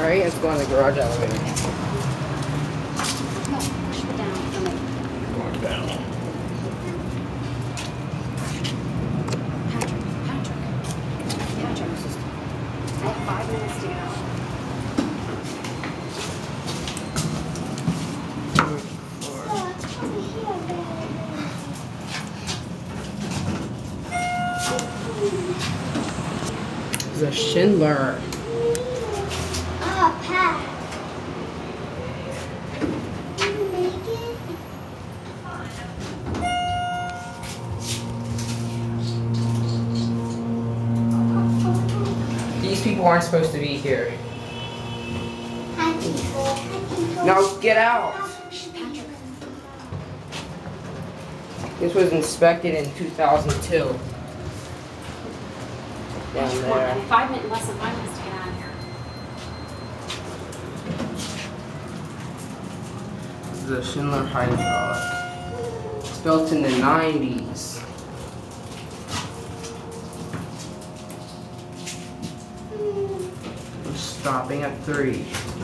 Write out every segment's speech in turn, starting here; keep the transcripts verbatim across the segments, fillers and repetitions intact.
right? Let's go in the garage elevator. No, push it down for me. Going down. Patrick, Patrick, Patrick. I have five minutes to go. The Schindler. Oh, Pat. Did you make it? These people aren't supposed to be here. Hi, people. Hi, people. Now get out. Patrick. This was inspected in two thousand two. Down Come on, I there. have five minutes, less than five minutes to get out of here. The Schindler hydraulic. It's built in the nineties. I'm stopping at three.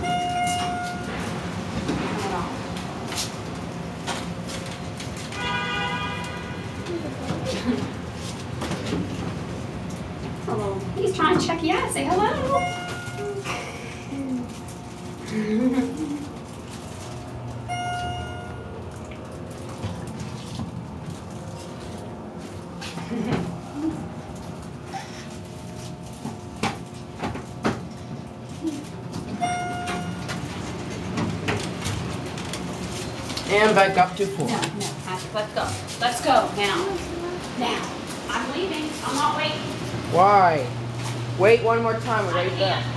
Hello. He's trying to check you out. Say hello. And back up to four. No, no, Patrick, let's go. Let's go now. Now. I'm leaving. I'm not waiting. Why? Wait one more time, we're I right there. can't.